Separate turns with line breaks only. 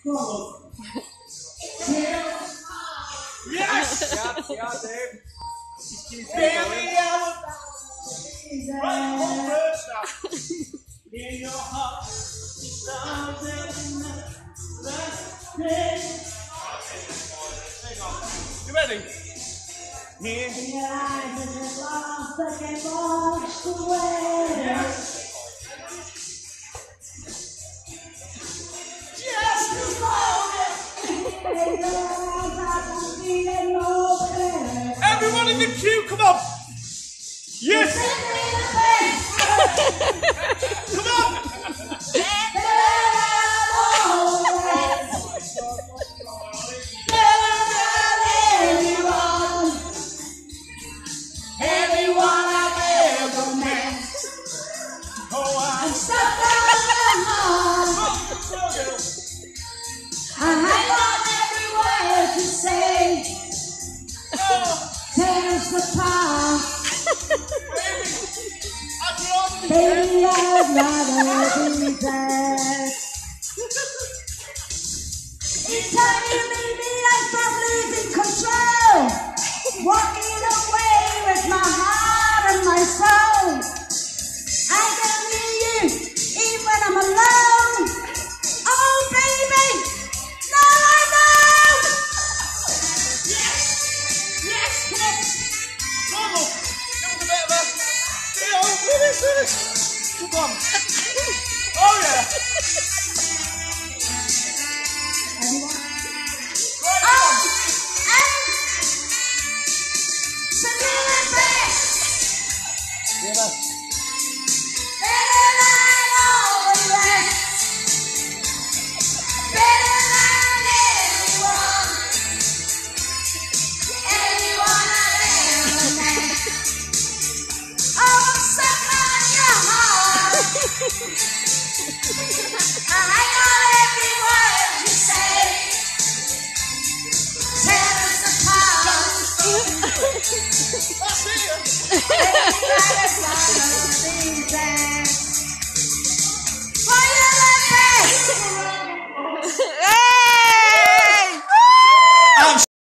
Yes!
Yeah, Dave.
Baby, I was right home first now. In your heart, you ready? Here. In your eyes and your lost that get washed away. Yes. Just as long as everyone in the queue, come on. Yes. Come on. Everyone I've ever met. Oh, I'm stuck on heart. I got every word to say. Tears apart. Baby, I'd rather be dead. Each time you leave me, I start losing control. Walking away with my heart and my soul. I can hear you even when I'm alone. Oh baby, now I know. Yes, yes, come on, give us a bit of a, finish. Come on. Oh yeah. Anyone? I see you.